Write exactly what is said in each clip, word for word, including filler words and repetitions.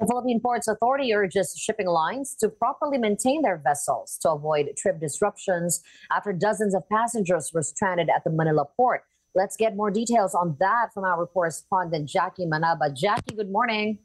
The Philippine Ports Authority urges shipping lines to properly maintain their vessels to avoid trip disruptions after dozens of passengers were stranded at the Manila Port. Let's get more details on that from our correspondent Jackie Manaba. Jackie, good morning.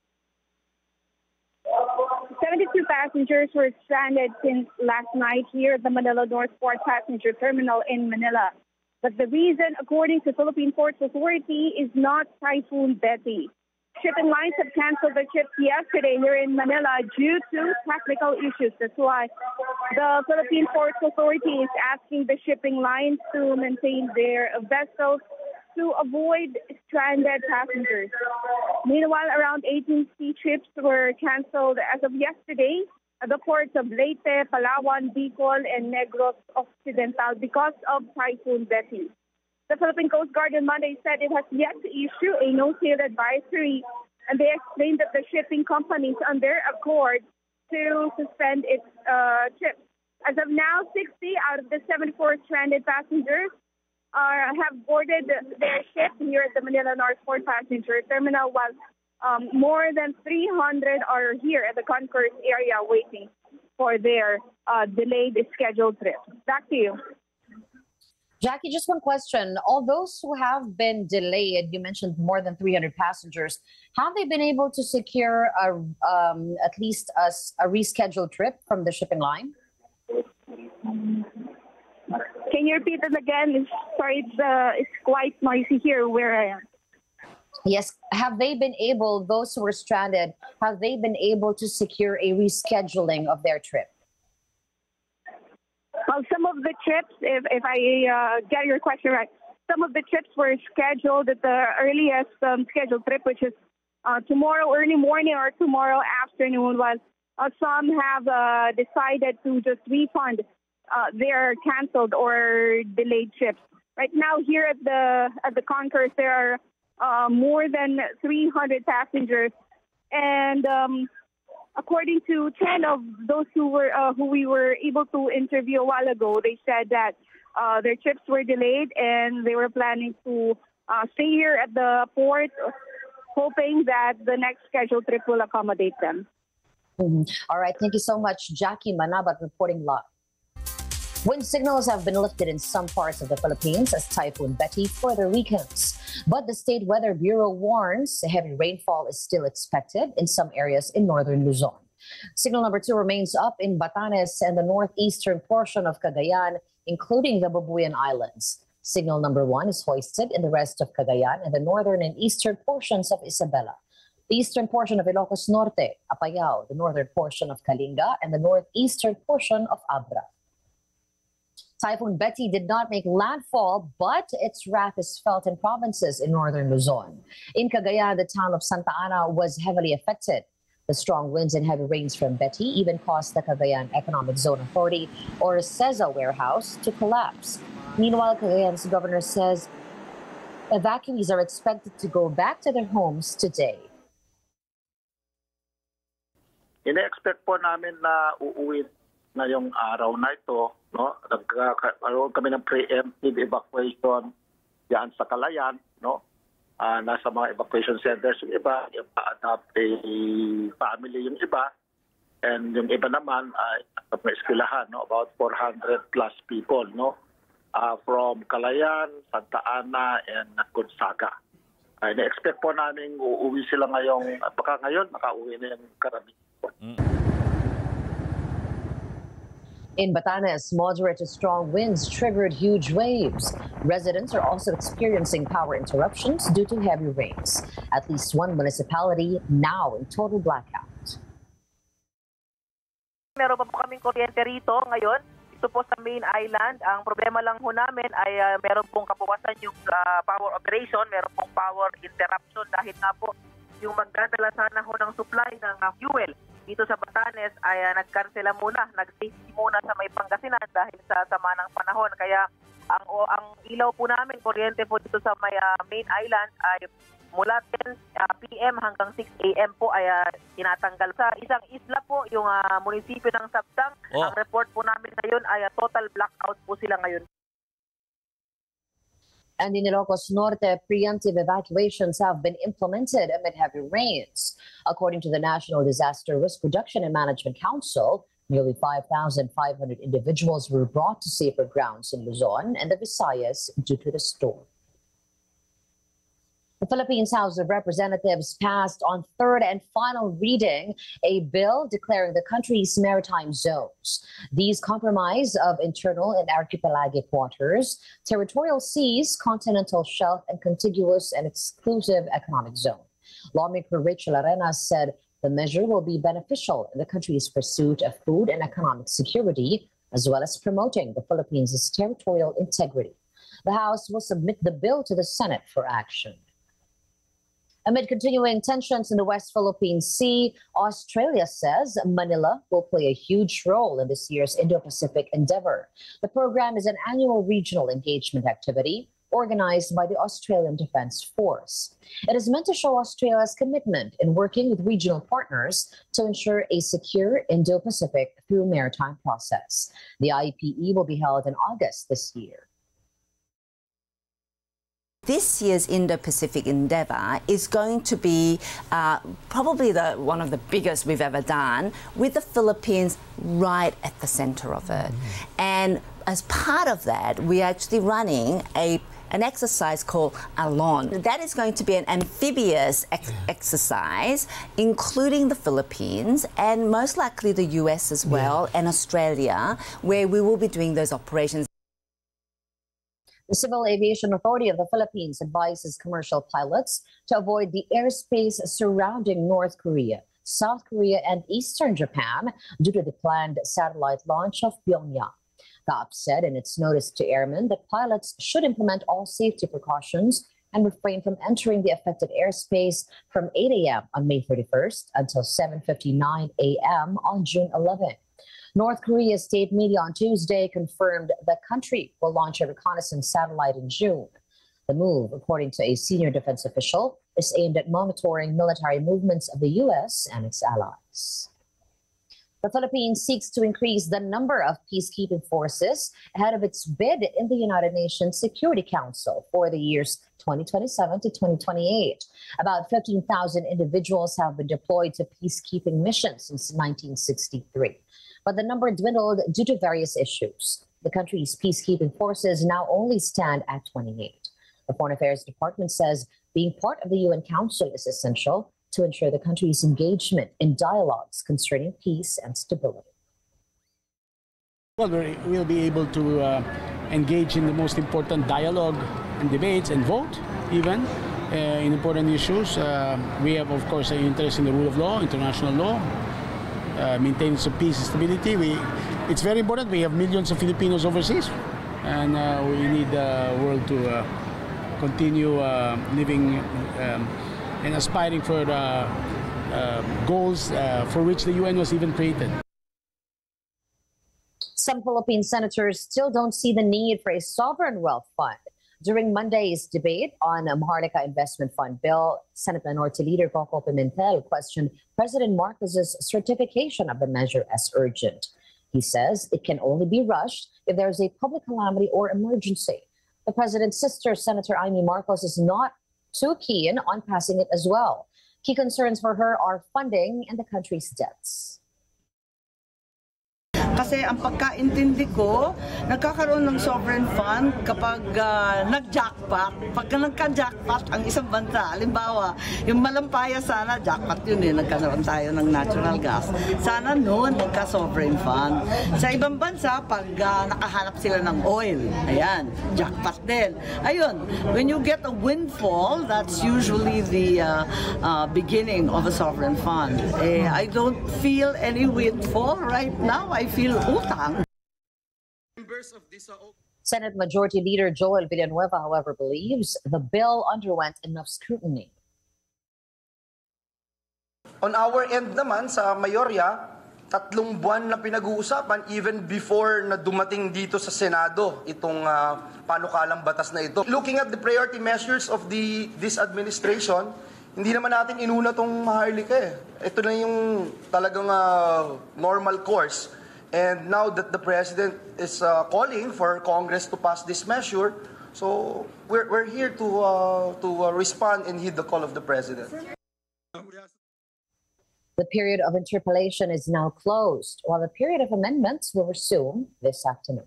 seventy-two passengers were stranded since last night here at the Manila North Port passenger terminal in Manila. But the reason, according to Philippine Ports Authority, is not Typhoon Betty. Shipping lines have canceled their trips yesterday here in Manila due to technical issues. That's why the Philippine Ports Authority is asking the shipping lines to maintain their vessels to avoid stranded passengers. Meanwhile, around eighteen sea trips were canceled as of yesterday at the ports of Leyte, Palawan, Bicol, and Negros Occidental because of Typhoon Betty. The Philippine Coast Guard on Monday said it has yet to issue a no-sail advisory, and they explained that the shipping companies on their accord to suspend its uh, trips. As of now, sixty out of the seventy-four stranded passengers are, have boarded their ship here at the Manila North Port passenger terminal, while um, more than three hundred are here at the concourse area waiting for their uh, delayed scheduled trip. Back to you. Jackie, just one question. All those who have been delayed, you mentioned more than three hundred passengers, have they been able to secure a, um, at least a, a rescheduled trip from the shipping line? Can you repeat it again? It's, sorry, it's, uh, it's quite noisy here where I am. Yes. Have they been able, those who were stranded, have they been able to secure a rescheduling of their trip? Well, some of the trips, if, if I uh, get your question right, some of the trips were scheduled at the earliest um, scheduled trip, which is uh, tomorrow early morning or tomorrow afternoon, while uh, some have uh, decided to just refund uh, their canceled or delayed trips. Right now, here at the at the concourse, there are uh, more than three hundred passengers, and um, according to ten of those who were uh, who we were able to interview a while ago, they said that uh, their trips were delayed and they were planning to uh, stay here at the port, hoping that the next scheduled trip will accommodate them. Mm-hmm. All right. Thank you so much, Jackie Manabat, reporting live. Wind signals have been lifted in some parts of the Philippines as Typhoon Betty further weakens. But the State Weather Bureau warns heavy rainfall is still expected in some areas in northern Luzon. Signal number two remains up in Batanes and the northeastern portion of Cagayan, including the Babuyan Islands. Signal number one is hoisted in the rest of Cagayan and the northern and eastern portions of Isabela. The eastern portion of Ilocos Norte, Apayao, the northern portion of Kalinga, and the northeastern portion of Abra. Typhoon Betty did not make landfall, but its wrath is felt in provinces in northern Luzon. In Cagayan, the town of Santa Ana was heavily affected. The strong winds and heavy rains from Betty even caused the Cagayan Economic Zone Authority, or CEZA warehouse, to collapse. Meanwhile, Cagayan's governor says evacuees are expected to go back to their homes today. Ine-expect po namin na uuwi ngayong araw na ito, no? Nagkaroon kami ng preemptive evacuation diyan sa Calayan, no? Uh, nasa mga evacuation centers yung iba, yung pa-adapt a family yung iba, and yung iba naman ay uh, may eskwelahan, no? About four hundred plus people, no? Uh, from Calayan, Santa Ana, and Gonzaga. Uh, ine-expect po namin uuwi sila ngayong, uh, baka ngayon makauwi na yung karamihan. Mm. In Batanes, moderate to strong winds triggered huge waves. Residents are also experiencing power interruptions due to heavy rains. At least one municipality now in total blackout. Meron pa po kaming kuryente rito ngayon. Ito po sa main island. Ang problema lang po namin ay uh, meron pong kapawasan yung uh, power operation, meron pong power interruption dahil nga po yung magdadala sana ho ng supply ng uh, fuel dito sa Batanes ay uh, nagkansela muna, nag-safety muna sa may Pangasinan dahil sa sama ng panahon. Kaya ang o, ang ilaw po namin, kuryente po dito sa may uh, main island ay mula ten p m hanggang six a m po ay uh, tinatanggal. Sa isang isla po, yung uh, munisipyo ng Sabtang, oh. Ang report po namin ngayon ay uh, total blackout po sila ngayon. And in Ilocos Norte, preemptive evacuations have been implemented amid heavy rains. According to the National Disaster Risk Reduction and Management Council, nearly five thousand five hundred individuals were brought to safer grounds in Luzon and the Visayas due to the storm. The Philippines House of Representatives passed on third and final reading a bill declaring the country's maritime zones. These comprise of internal and archipelagic waters, territorial seas, continental shelf, and contiguous and exclusive economic zone. Lawmaker Rachel Arenas said the measure will be beneficial in the country's pursuit of food and economic security, as well as promoting the Philippines' territorial integrity. The House will submit the bill to the Senate for action. Amid continuing tensions in the West Philippine Sea, Australia says Manila will play a huge role in this year's Indo-Pacific endeavor. The program is an annual regional engagement activity organized by the Australian Defence Force. It is meant to show Australia's commitment in working with regional partners to ensure a secure Indo-Pacific through maritime process. The I P E will be held in August this year. This year's Indo-Pacific endeavour is going to be uh, probably the, one of the biggest we've ever done, with the Philippines right at the centre of it. Mm-hmm. And as part of that, we're actually running a an exercise called Alon. That is going to be an amphibious ex exercise, including the Philippines and most likely the U S as well, yeah. and Australia, where we will be doing those operations. The Civil Aviation Authority of the Philippines advises commercial pilots to avoid the airspace surrounding North Korea, South Korea, and Eastern Japan due to the planned satellite launch of Pyongyang. C A A P said in its notice to airmen that pilots should implement all safety precautions and refrain from entering the affected airspace from eight A M on May thirty-first until seven fifty-nine A M on June eleventh. North Korea's state media on Tuesday confirmed the country will launch a reconnaissance satellite in June. The move, according to a senior defense official, is aimed at monitoring military movements of the U S and its allies. The Philippines seeks to increase the number of peacekeeping forces ahead of its bid in the United Nations Security Council for the years twenty twenty-seven to twenty twenty-eight. About fifteen thousand individuals have been deployed to peacekeeping missions since nineteen sixty-three. But the number dwindled due to various issues. The country's peacekeeping forces now only stand at twenty-eight. The Foreign Affairs Department says being part of the U N Council is essential to ensure the country's engagement in dialogues concerning peace and stability. Well, we'll be able to uh, engage in the most important dialogue and debates and vote even uh, in important issues. Uh, we have, of course, an interest in the rule of law, international law, uh, maintenance of peace and stability. We, it's very important. We have millions of Filipinos overseas, and uh, we need the world to uh, continue uh, living um, and aspiring for the uh, goals uh, for which the U N was even created. Some Philippine senators still don't see the need for a sovereign wealth fund. During Monday's debate on a Maharlika Investment Fund bill, Senate Minority Leader Coco Pimentel questioned President Marcos's certification of the measure as urgent. He says it can only be rushed if there is a public calamity or emergency. The president's sister, Senator Amy Marcos, is not too keen on passing it as well. Key concerns for her are funding and the country's debts. Kasi ang pagkaintindi ko, nagkakaroon ng sovereign fund kapag uh, nag-jackpot. Pagka nagka-jackpot ang isang bansa, halimbawa, yung Malampaya sana, jackpot yun eh, nagkaroon tayo ng natural gas. Sana noon magka-sovereign fund. Sa ibang bansa, pag uh, nakahanap sila ng oil, ayan, jackpot din. Ayun, when you get a windfall, that's usually the uh, uh, beginning of a sovereign fund. Eh, I don't feel any windfall right now. I feel utang. Senate Majority Leader Joel Villanueva, however, believes the bill underwent enough scrutiny. On our end naman, sa mayorya, tatlong buwan na pinag-uusapan even before na dumating dito sa Senado itong uh, panukalang batas na ito. Looking at the priority measures of the this administration, hindi naman natin inuna tong Maharlika eh. Ito na yung talagang uh, normal course. And now that the President is uh, calling for Congress to pass this measure, So we're, we're here to, uh, to uh, respond and heed the call of the President. The period of interpellation is now closed, while the period of amendments will resume this afternoon.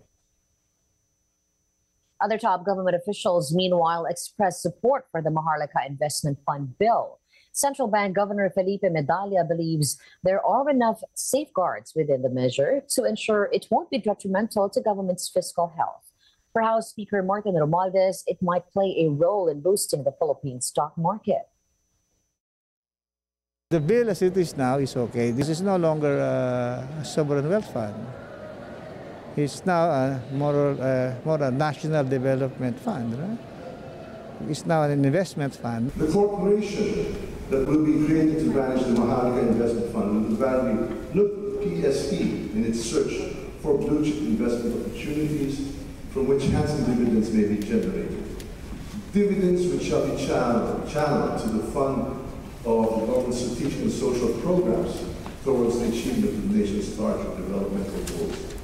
Other top government officials, meanwhile, expressed support for the Maharlika Investment Fund bill. Central Bank Governor Felipe Medalla believes there are enough safeguards within the measure to ensure it won't be detrimental to government's fiscal health. For House Speaker Martin Romualdez, it might play a role in boosting the Philippine stock market. The bill as it is now is okay. This is no longer a sovereign wealth fund. It's now a more, uh, more a national development fund. Right? It's now an investment fund. The corporation that will be created to manage the Maharlika Investment Fund will evaluate look P S P in its search for blue chip investment opportunities from which handsome dividends may be generated. Dividends which shall be channeled, channeled to the fund of the government's strategic and social programs towards the achievement of the nation's larger developmental goals.